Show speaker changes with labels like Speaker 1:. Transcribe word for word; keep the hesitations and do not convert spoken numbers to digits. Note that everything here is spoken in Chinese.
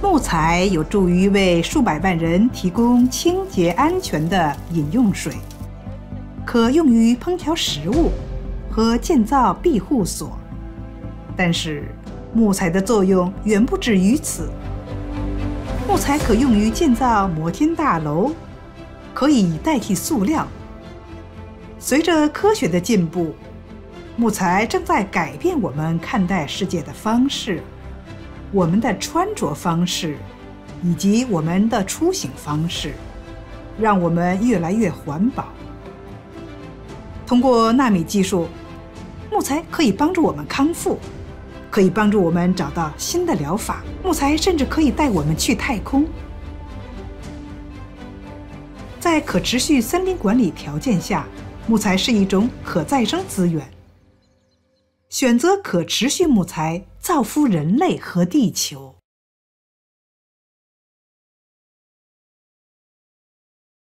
Speaker 1: 木材有助于为数百万人提供清洁安全的饮用水，可用于烹调食物和建造庇护所。但是，木材的作用远不止于此。木材可用于建造摩天大楼，可以代替塑料。随着科学的进步，木材正在改变我们看待世界的方式，我们的穿着方式，以及我们的出行方式，让我们越来越环保。通过纳米技术，木材可以帮助我们康复，可以帮助我们找到新的疗法。木材甚至可以带我们去太空。在可持续森林管理条件下，木材是一种可再生资源。选择可持续木材，造福人类和地球。